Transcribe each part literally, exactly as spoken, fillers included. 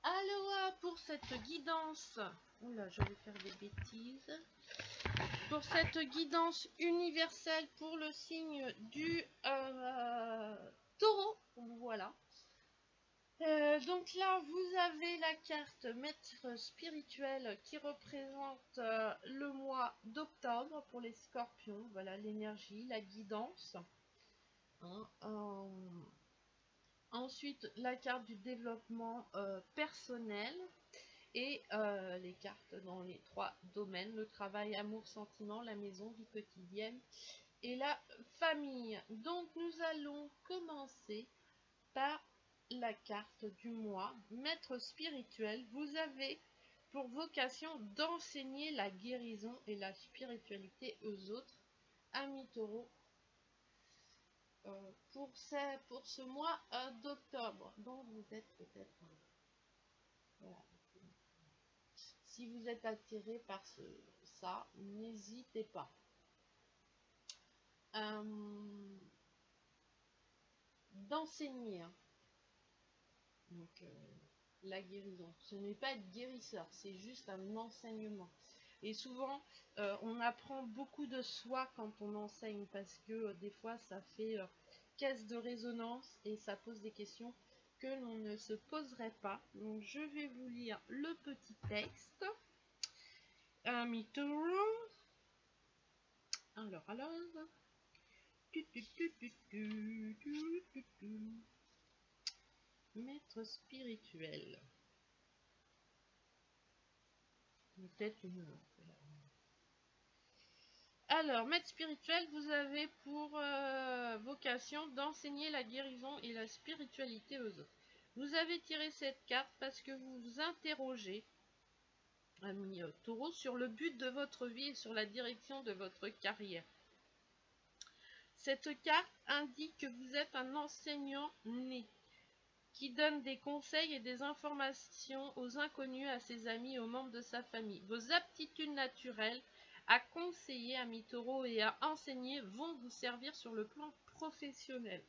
Alors, pour cette guidance, oula, je vais faire des bêtises. Pour cette guidance universelle pour le signe du euh, taureau, voilà. Euh, donc là, vous avez la carte maître spirituel qui représente euh, le mois d'octobre pour les scorpions. Voilà, l'énergie, la guidance. Hein, euh, ensuite, la carte du développement euh, personnel. Et euh, les cartes dans les trois domaines, le travail, amour, sentiment, la maison, vie quotidienne et la famille. Donc nous allons commencer par la carte du mois, maître spirituel. Vous avez pour vocation d'enseigner la guérison et la spiritualité aux autres, amis taureaux, euh, pour, ce, pour ce mois euh, d'octobre. Donc vous êtes peut-être... Voilà. Si vous êtes attiré par ce, ça, n'hésitez pas. Euh, D'enseigner. Donc, euh, la guérison. Ce n'est pas être guérisseur, c'est juste un enseignement. Et souvent, euh, on apprend beaucoup de soi quand on enseigne parce que euh, des fois, ça fait euh, caisse de résonance et ça pose des questions que l'on ne se poserait pas. Donc, je vais vous lire le petit texte. Amis taureaux. Alors, alors. Tu, tu, tu, tu, tu, tu, tu, tu. Maître spirituel. Peut-être une. Alors, maître spirituel, vous avez pour euh, vocation d'enseigner la guérison et la spiritualité aux autres. Vous avez tiré cette carte parce que vous vous interrogez, ami euh, taureau, sur le but de votre vie et sur la direction de votre carrière. Cette carte indique que vous êtes un enseignant né, qui donne des conseils et des informations aux inconnus, à ses amis et aux membres de sa famille. Vos aptitudes naturelles à conseiller, amis taureaux, et à enseigner vont vous servir sur le plan professionnel.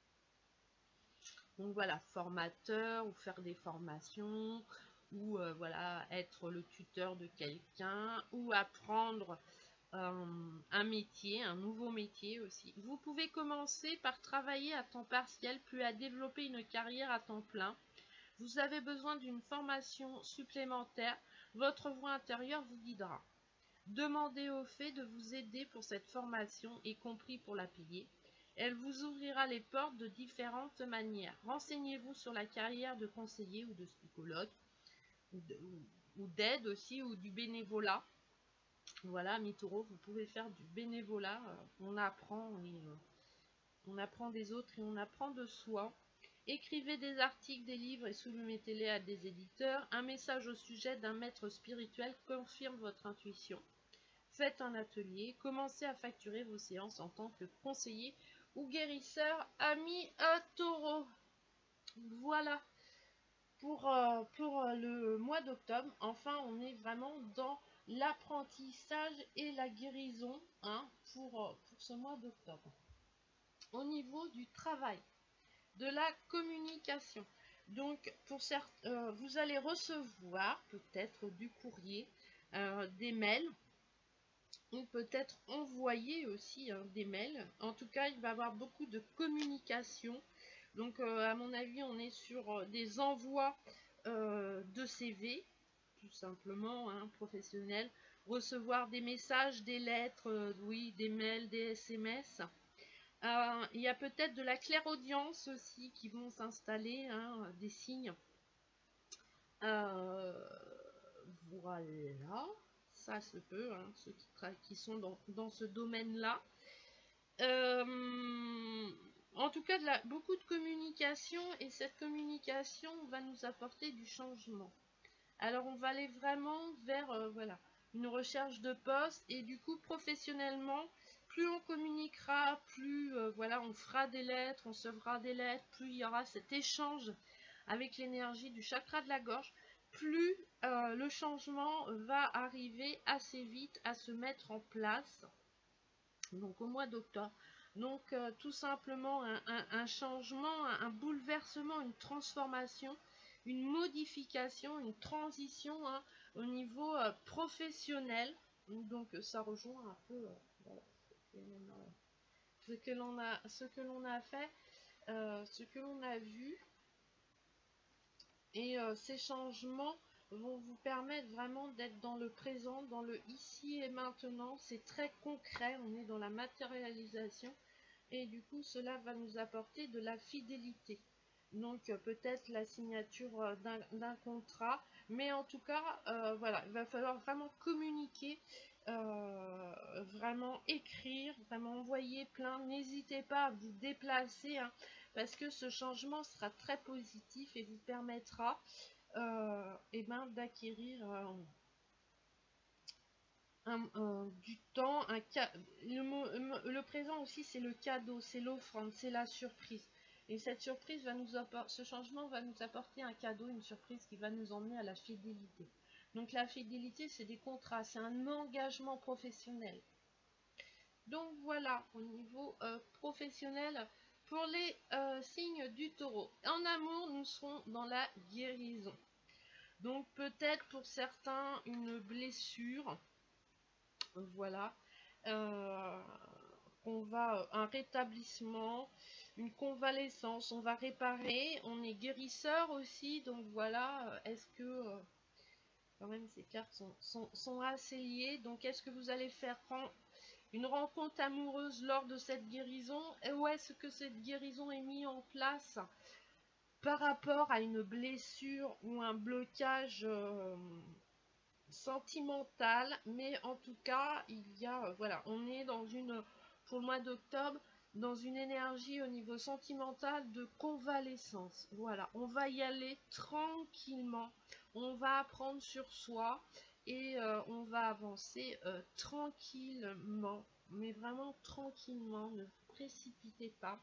Donc voilà, formateur ou faire des formations, ou euh, voilà, être le tuteur de quelqu'un, ou apprendre euh, un métier, un nouveau métier aussi. Vous pouvez commencer par travailler à temps partiel, puis à développer une carrière à temps plein. Vous avez besoin d'une formation supplémentaire, votre voix intérieure vous guidera. Demandez au fait de vous aider pour cette formation, y compris pour la payer. Elle vous ouvrira les portes de différentes manières. Renseignez-vous sur la carrière de conseiller ou de psychologue, ou d'aide aussi, ou du bénévolat. Voilà, amis taureaux, vous pouvez faire du bénévolat. On apprend, et, euh, on apprend des autres et on apprend de soi. Écrivez des articles, des livres et soumettez-les à des éditeurs. Un message au sujet d'un maître spirituel confirme votre intuition. Faites un atelier. Commencez à facturer vos séances en tant que conseiller ou guérisseur, ami à taureau. Voilà pour, euh, pour le mois d'octobre. Enfin, on est vraiment dans l'apprentissage et la guérison hein, pour, pour ce mois d'octobre. Au niveau du travail, de la communication. Donc, pour certains, euh, vous allez recevoir peut-être du courrier, euh, des mails, ou peut-être envoyer aussi hein, des mails. En tout cas, il va y avoir beaucoup de communication. Donc, euh, à mon avis, on est sur euh, des envois euh, de C V, tout simplement, hein, professionnels. Recevoir des messages, des lettres, euh, oui, des mails, des S M S. Euh, il y a peut-être de la clairaudience aussi qui vont s'installer, hein, des signes. Euh, voilà, ça se peut, hein, ceux qui, qui sont dans, dans ce domaine-là. Euh, en tout cas, de la, beaucoup de communication et cette communication va nous apporter du changement. Alors, on va aller vraiment vers euh, voilà, une recherche de poste et du coup, professionnellement, plus on communiquera, plus euh, voilà, on fera des lettres, on recevra des lettres, plus il y aura cet échange avec l'énergie du chakra de la gorge, plus euh, le changement va arriver assez vite à se mettre en place. Donc au mois d'octobre. Donc euh, tout simplement un, un, un changement, un, un bouleversement, une transformation une modification, une transition hein, au niveau euh, professionnel. Donc ça rejoint un peu euh, voilà, ce que l'on a, ce que l'on a fait, euh, ce que l'on a vu. Et euh, ces changements vont vous permettre vraiment d'être dans le présent, dans le ici et maintenant. C'est très concret, on est dans la matérialisation. Et du coup, cela va nous apporter de la fidélité. Donc euh, peut-être la signature euh, d'un contrat. Mais en tout cas, euh, voilà, il va falloir vraiment communiquer, euh, vraiment écrire, vraiment envoyer plein. N'hésitez pas à vous déplacer. Hein, parce que ce changement sera très positif et vous permettra euh, eh ben, d'acquérir euh, un, un, du temps, un le, le présent aussi c'est le cadeau, c'est l'offrande, c'est la surprise. Et cette surprise va nous apporter, ce changement va nous apporter un cadeau, une surprise qui va nous emmener à la fidélité. Donc la fidélité c'est des contrats, c'est un engagement professionnel. Donc voilà, au niveau euh, professionnel, pour les euh, signes du taureau. En amour, nous serons dans la guérison. Donc peut-être pour certains une blessure, voilà, euh, on va un rétablissement, une convalescence, on va réparer, on est guérisseur aussi, donc voilà, est-ce que euh, quand même ces cartes sont, sont, sont assez liées, donc est-ce que vous allez faire une rencontre amoureuse lors de cette guérison, ou est-ce que cette guérison est mise en place par rapport à une blessure ou un blocage euh, sentimental? Mais en tout cas, il y a, euh, voilà, on est dans une, pour le mois d'octobre, dans une énergie au niveau sentimental de convalescence. Voilà, on va y aller tranquillement, on va apprendre sur soi, et euh, on va avancer euh, tranquillement, mais vraiment tranquillement, ne vous précipitez pas.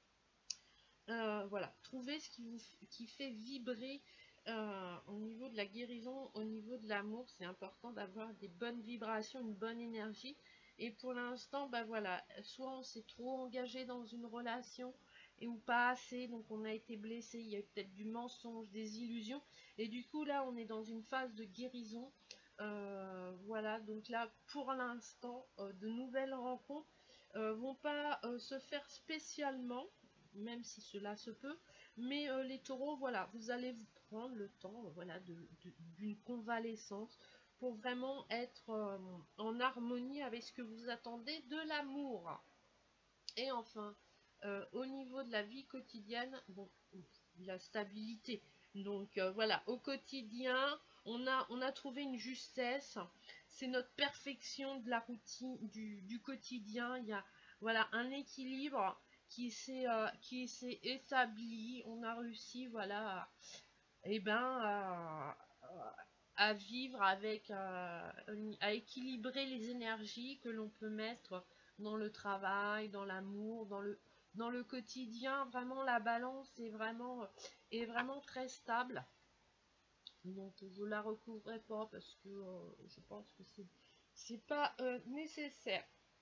Euh, voilà, trouvez ce qui vous qui fait vibrer euh, au niveau de la guérison, au niveau de l'amour. C'est important d'avoir des bonnes vibrations, une bonne énergie. Et pour l'instant, bah voilà, soit on s'est trop engagé dans une relation et ou pas assez, donc on a été blessé, il y a peut-être du mensonge, des illusions, et du coup là on est dans une phase de guérison. Euh, voilà, donc là pour l'instant, euh, de nouvelles rencontres euh, vont pas euh, se faire spécialement, même si cela se peut, mais euh, les taureaux, voilà, vous allez vous prendre le temps, euh, voilà, d'une convalescence pour vraiment être euh, en harmonie avec ce que vous attendez de l'amour. Et enfin, euh, au niveau de la vie quotidienne, bon, la stabilité. Donc euh, voilà, au quotidien, on a, on a trouvé une justesse. C'est notre perfection de la routine, du, du quotidien. Il y a voilà un équilibre qui s'est euh, qui s'est établi. On a réussi, voilà, à, eh ben, à, à vivre avec, euh, à équilibrer les énergies que l'on peut mettre dans le travail, dans l'amour, dans le, dans le quotidien. Vraiment, la balance est vraiment, est vraiment très stable. Donc, je la recouvrerai pas parce que euh, je pense que c'est, c'est pas euh, nécessaire.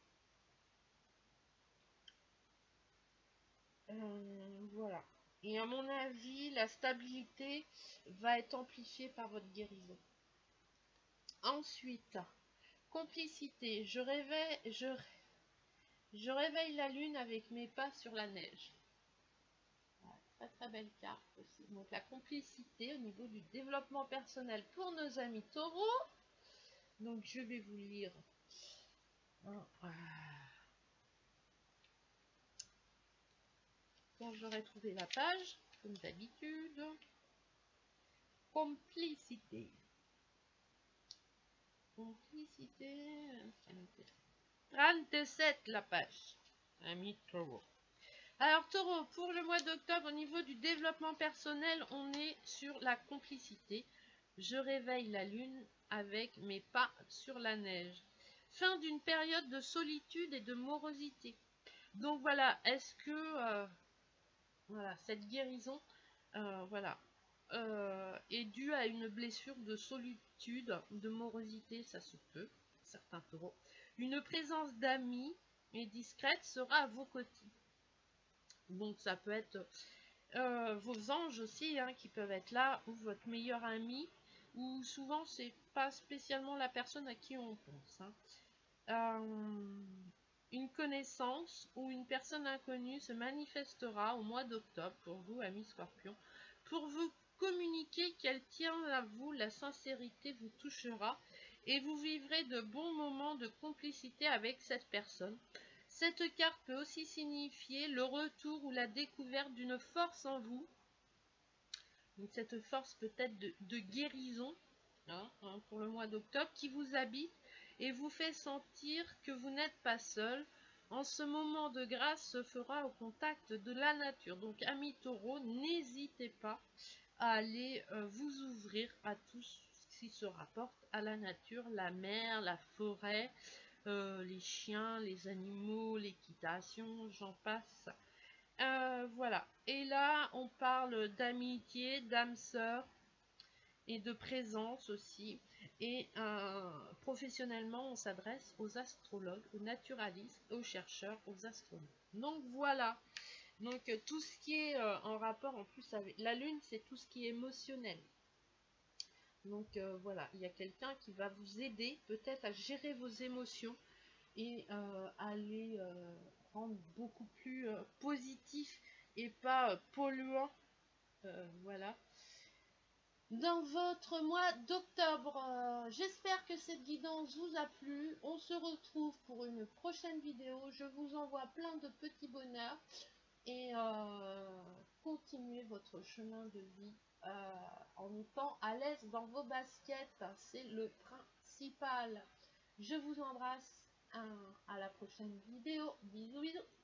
Euh, voilà. Et à mon avis, la stabilité va être amplifiée par votre guérison. Ensuite, complicité. Je réveille, je, je réveille la lune avec mes pas sur la neige. Voilà, très très belle carte aussi. Donc la complicité au niveau du développement personnel pour nos amis taureaux. Donc je vais vous lire. Quand j'aurai trouvé la page, comme d'habitude. Complicité. Complicité. trente-sept la page. Ami taureau. Alors taureau, pour le mois d'octobre, au niveau du développement personnel, on est sur la complicité. Je réveille la lune avec mes pas sur la neige. Fin d'une période de solitude et de morosité. Donc voilà, est-ce que euh, voilà, cette guérison euh, voilà, euh, est due à une blessure de solitude, de morosité, ça se peut, certains taureaux. Une présence d'amis et discrète sera à vos côtés. Donc ça peut être euh, vos anges aussi, hein, qui peuvent être là, ou votre meilleur ami, ou souvent c'est pas spécialement la personne à qui on pense. Hein. Euh, une connaissance ou une personne inconnue se manifestera au mois d'octobre pour vous, amis Scorpion, pour vous communiquer qu'elle tient à vous, la sincérité vous touchera et vous vivrez de bons moments de complicité avec cette personne. Cette carte peut aussi signifier le retour ou la découverte d'une force en vous. Donc cette force peut-être de, de guérison, hein, hein, pour le mois d'octobre, qui vous habite et vous fait sentir que vous n'êtes pas seul. En ce moment de grâce se fera au contact de la nature. Donc amis taureaux, n'hésitez pas à aller euh, vous ouvrir à tout ce qui se rapporte à la nature, la mer, la forêt, euh, les chiens, les animaux, l'équitation, j'en passe. Euh, voilà. Et là, on parle d'amitié, d'âme sœur et de présence aussi. Et euh, professionnellement, on s'adresse aux astrologues, aux naturalistes, aux chercheurs, aux astronomes. Donc voilà. Donc euh, tout ce qui est euh, en rapport en plus avec la lune, c'est tout ce qui est émotionnel. Donc euh, voilà, il y a quelqu'un qui va vous aider peut-être à gérer vos émotions et euh, à les euh, rendre beaucoup plus euh, positifs et pas euh, polluants. Euh, voilà. Dans votre mois d'octobre, euh, j'espère que cette guidance vous a plu. On se retrouve pour une prochaine vidéo. Je vous envoie plein de petits bonheurs et euh, continuez votre chemin de vie euh, en étant à l'aise dans vos baskets. C'est le principal. Je vous embrasse. À la prochaine vidéo. Bisous, bisous.